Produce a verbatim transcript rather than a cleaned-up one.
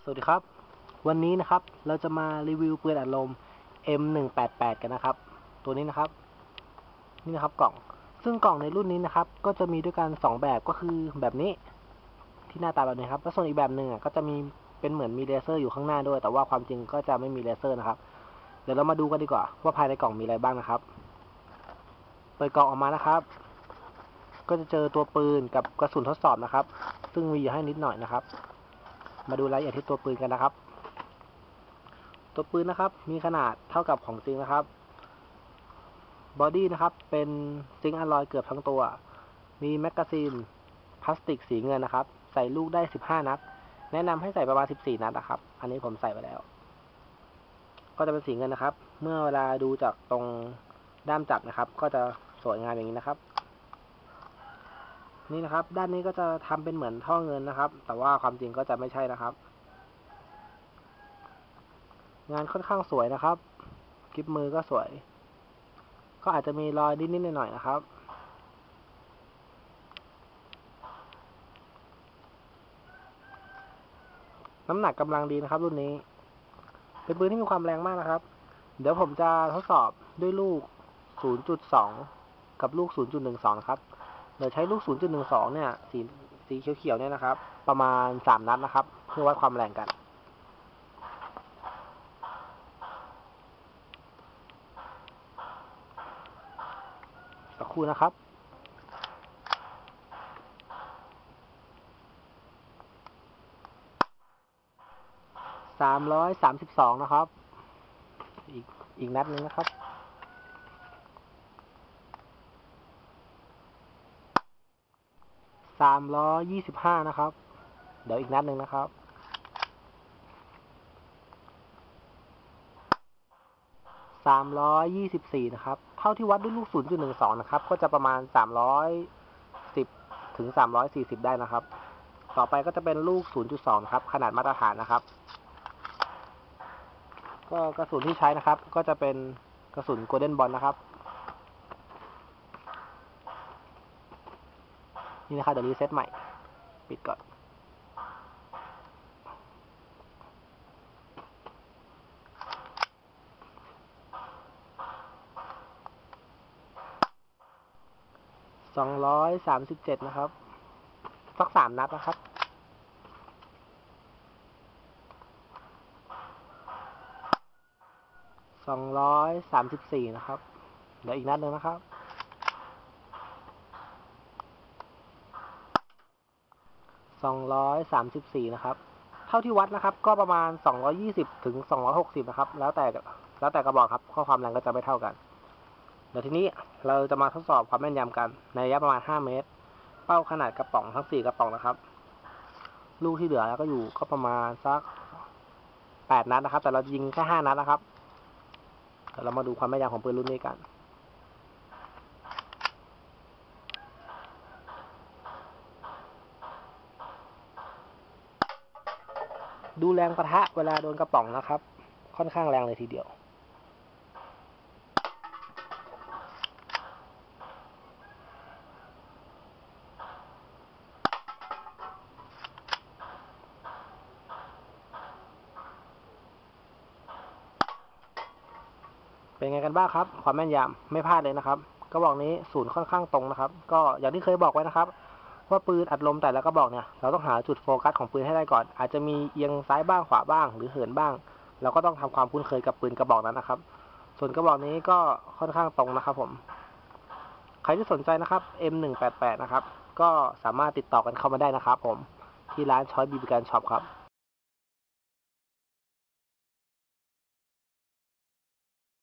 สวัสดีครับวันนี้นะครับเราจะมารีวิวปืนอัดลม เอ็ม หนึ่งแปดแปด กันนะครับตัวนี้นะครับนี่นะครับกล่องซึ่งกล่องในรุ่นนี้นะครับก็จะมีด้วยกันสองแบบก็คือแบบนี้ที่หน้าตาแบบนี้ครับแล้วส่วนอีกแบบหนึ่งก็จะมีเป็นเหมือนมีเลเซอร์อยู่ข้างหน้าด้วยแต่ว่าความจริงก็จะไม่มีเลเซอร์นะครับเดี๋ยวเรามาดูกันดีกว่าว่าภายในกล่องมีอะไรบ้างนะครับเปิดกล่องออกมานะครับก็จะเจอตัวปืนกับกระสุนทดสอบนะครับซึ่งมีอยู่ให้นิดหน่อยนะครับมาดูรายละเอียดที่ตัวปืนกันนะครับตัวปืนนะครับมีขนาดเท่ากับของจริงนะครับบอดี้นะครับเป็นซิงค์อลลอยเกือบทั้งตัวมีแมกกาซีนพลาสติกสีเงินนะครับใส่ลูกได้สิบห้านัดแนะนำให้ใส่ประมาณสิบสี่นัดนะครับอันนี้ผมใส่ไปแล้วก็จะเป็นสีเงินนะครับเมื่อเวลาดูจากตรงด้ามจับนะครับก็จะสวยงามอย่างนี้นะครับนี่นะครับด้านนี้ก็จะทำเป็นเหมือนท่อเงินนะครับแต่ว่าความจริงก็จะไม่ใช่นะครับงานค่อนข้างสวยนะครับกริปมือก็สวยก็อาจจะมีรอยนิดๆหน่อยๆนะครับน้ำหนักกำลังดีนะครับรุ่นนี้เป็นปืนที่มีความแรงมากนะครับเดี๋ยวผมจะทดสอบด้วยลูก ศูนย์จุดสอง กับลูก ศูนย์จุดหนึ่งสอง ครับเดี๋ยวใช้ลูก ศูนย์จุดหนึ่งสอง เนี่ยสีสีเขียวๆเนี่ยนะครับประมาณสามนัดนะครับเพื่อวัดความแรงกันสักครู่นะครับสามร้อยสามสิบสองนะครับอีกอีกนัดนึงนะครับสามร้อยยี่สิบห้านะครับเดี๋ยวอีกนัดหนึ่งนะครับสามร้อยยี่สิบสี่นะครับเท่าที่วัดด้วยลูก ศูนย์จุดหนึ่งสอง นะครับก็จะประมาณสามร้อยสิบถึงสามร้อยสี่สิบได้นะครับต่อไปก็จะเป็นลูก ศูนย์จุดสอง ครับขนาดมาตรฐานนะครับก็กระสุนที่ใช้นะครับก็จะเป็นกระสุนโกลเด้นบอลนะครับนี่นะครับเดี๋ยวรีเซ็ตใหม่ปิดก่อนสองร้อยสามสิบเจ็ดนะครับสักสามนัดนะครับสองร้อยสามสิบสี่นะครับเดี๋ยวอีกนัดหนึ่งนะครับสองร้อยสามสิบสี่นะครับเท่าที่วัดนะครับก็ประมาณสองร้อยยี่สิบถึงสองร้อยหกสิบนะครับแล้วแต่แล้วแต่กระบอกครับข้อความแรงก็จะไม่เท่ากันเดี๋ยวทีนี้เราจะมาทดสอบความแม่นยำกันในระยะประมาณห้าเมตรเป้าขนาดกระป๋องทั้งสี่กระป๋องนะครับลูกที่เหลือแล้วก็อยู่ก็ประมาณสักแปดนัดนะครับแต่เรายิงแค่ห้านัดนะครับเดี๋ยวเรามาดูความแม่นยำของปืนรุ่นนี้กันดูแรงปะทะเวลาโดนกระป๋องนะครับค่อนข้างแรงเลยทีเดียวเป็นไงกันบ้างครับความแม่นยำไม่พลาดเลยนะครับกระบอกนี้ศูนย์ค่อนข้างตรงนะครับก็อย่างที่เคยบอกไว้นะครับว่าปืนอัดลมแต่ละกระบอกเนี่ยเราต้องหาจุดโฟกัสของปืนให้ได้ก่อนอาจจะมีเอียงซ้ายบ้างขวาบ้างหรือเหินบ้างเราก็ต้องทำความคุ้นเคยกับปืนกระบอกนั้นนะครับส่วนกระบอกนี้ก็ค่อนข้างตรงนะครับผมใครที่สนใจนะครับ เอ็ม หนึ่งแปดแปด นะครับก็สามารถติดต่อกันเข้ามาได้นะครับผมที่ร้านช้อยบีบีกันช็อปครับ